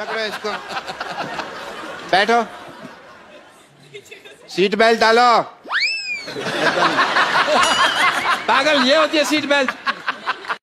पकड़ो इसको, बैठो, सीट बेल्ट डालो। पागल, ये होती है सीट बेल्ट।